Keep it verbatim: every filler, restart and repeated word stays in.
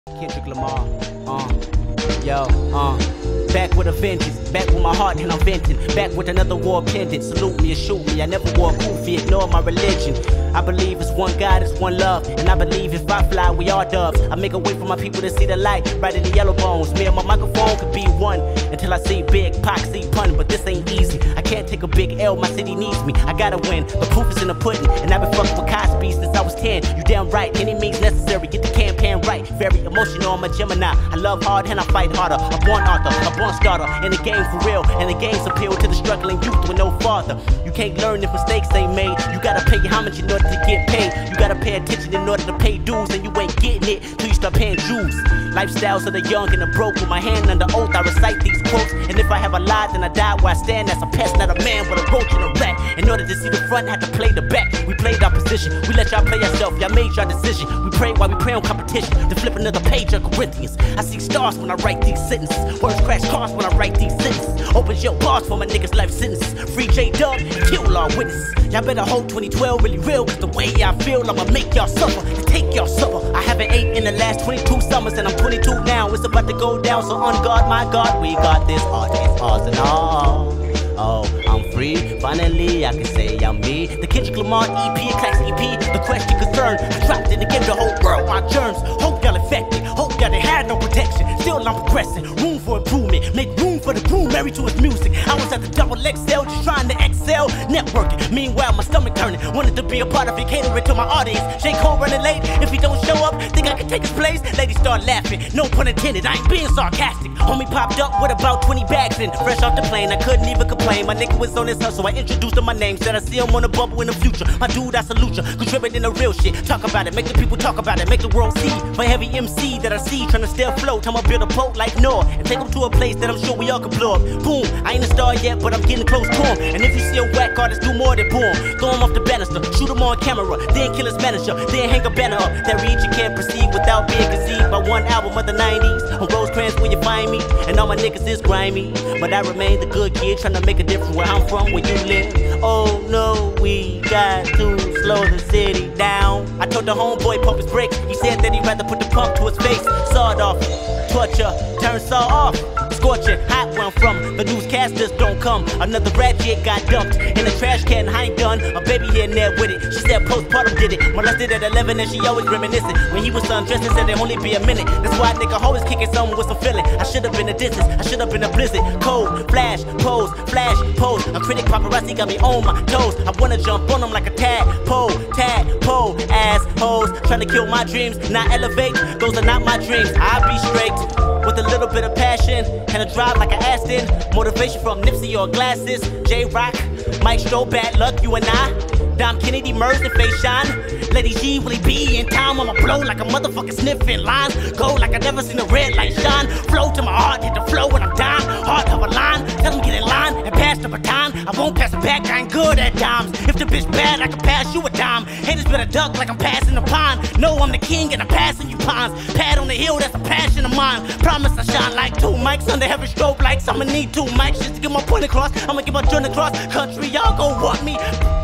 Kendrick Lamar, uh, yo, uh, back with a vengeance, back with my heart and I'm venting, back with another war pendant, salute me or shoot me, I never wore a kufi, ignore my religion. I believe it's one God, it's one love, and I believe if I fly, we all doves. I make a way for my people to see the light, right in the yellow bones. Me and my microphone could be one, until I see big, Pac, see pun, but this ain't easy. I can't take a big L, my city needs me, I gotta win, the proof is in the pudding, and I've been fucking with Cosby since I was ten. You damn right, any means necessary, get the campaign right. Very emotional, I'm a Gemini, I love hard and I fight harder. A born author, a born starter, in the game for real, and the game's appeal to the struggling youth with no father. You can't learn if mistakes ain't made, you gotta pay homage in order to get paid. You gotta pay attention in order to pay dues, and you ain't getting it till you start paying dues. Lifestyles of the young and the broke, with my hand under oath I recite these quotes. And if I have a lie, then I die where I stand as a pest, not a man with a roach and a rat. In order to see the front, had to play the back. We played our position, we let y'all play yourself, y'all made your decision. We pray while we pray on competition, to flip another page of Corinthians. I see stars when I write these sentences, words crash cars when I write these sentences. Open your bars for my niggas' life sentences. Free J-Dub, kill all witnesses. Y'all better hold twenty twelve really real, cause the way I feel, I'ma make y'all suffer, to take y'all supper. I haven't ate in the last twenty-two summers, and I'm twenty-two now. It's about to go down, so on guard, my God, we got this. Art is ours and all. Oh, I'm free, finally I can say I'm me. The Kendrick Lamar E P, a class E P, the question concern. I dropped it again, the whole world, my germs. Hope y'all infected, hope y'all didn't have no protection. Still I'm progressing, room for improvement. Make room for the groom, married to his music. I was at the double X L, just trying to excel, networking. Meanwhile, my stomach turning, wanted to be a part of it, catering to my audience. J. Cole running late, if he don't show up, think I can take his place? Ladies start laughing, no pun intended, I ain't being sarcastic. Homie popped up with about twenty bags in, fresh off the plane, I couldn't even complain. My nigga was on his hustle, I introduced him my name, said I see him on the bubble in the future. My dude, I salute you, contributing the real shit. Talk about it, make the people talk about it, make the world see. For every M C that I see, trying to stay afloat, I'ma build a boat like Noah, and take him to a place that I'm sure we all can blow up. Boom, I ain't a star yet, but I'm getting close to him. And if you see a whack artist, do more than boom. Throw him off the banister, shoot him on camera, then kill his manager, then hang a banner up that reads you can't proceed without being conceived by one album of the nineties. On Rosecrans when you find me, and all my niggas is grimy, but I remain the good kid, trying to make a difference where I'm from, where you live. Oh no, we got to slow the city down. I told the homeboy pump his brakes, he said that he'd rather put the pump to his face. Sawed off, torture, turn saw off. Scorching, hot where I'm from, the newscasters don't come. Another ratchet got dumped in a trash can, I ain't done. A baby here and there with it, she said postpartum did it. Molested at eleven and she always reminiscing. When he was undressed and said it'd only be a minute. That's why a nigga always kicking something with some feeling. I should've been a distance, I should've been a blizzard. Cold, flash, pose, flash, pose. A critic paparazzi got me on my toes. I wanna jump on them like a tadpole, tadpole, assholes. Trying to kill my dreams, not elevate, those are not my dreams. I'll be straight, with a little bit of passion, and a drive like an Aston. Motivation from Nipsey or Glasses, J-Rock, Mike Stroh, bad luck, you and I. Dom Kennedy, merged and face shine. Lady G, will he be in time? I'ma blow like a motherfucker sniffing lines. Go like I never seen a red light shine. Flow to my heart, hit the flow when I'm dying. Heart of a line, tell him get in line and pass the baton. I won't pass it back, I ain't good at dimes. If the bitch bad, I can pass you a dime. Haters better duck like I'm passing the pond. No, I'm the king and I'm passing you pawns. Pad on the hill, that's a passion of mine. Promise I shine like two mics under heavy strobe lights. I'ma need two mics just to get my point across. I'ma get my joint across country, y'all gon' want me.